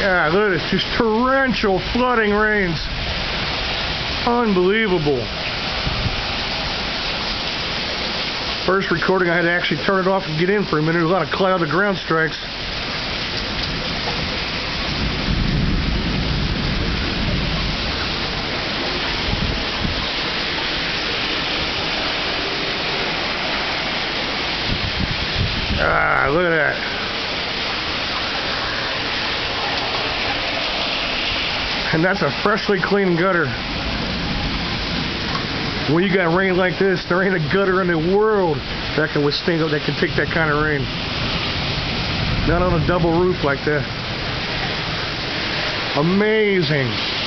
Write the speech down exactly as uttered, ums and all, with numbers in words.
Yeah, look at this, just torrential flooding rains. Unbelievable. First recording, I had to actually turn it off and get in for a minute. There was a lot of cloud to ground strikes. Ah, look at that. And that's a freshly cleaned gutter. When you got rain like this, there ain't a gutter in the world that can withstand, that can take that kind of rain. Not on a double roof like that. Amazing.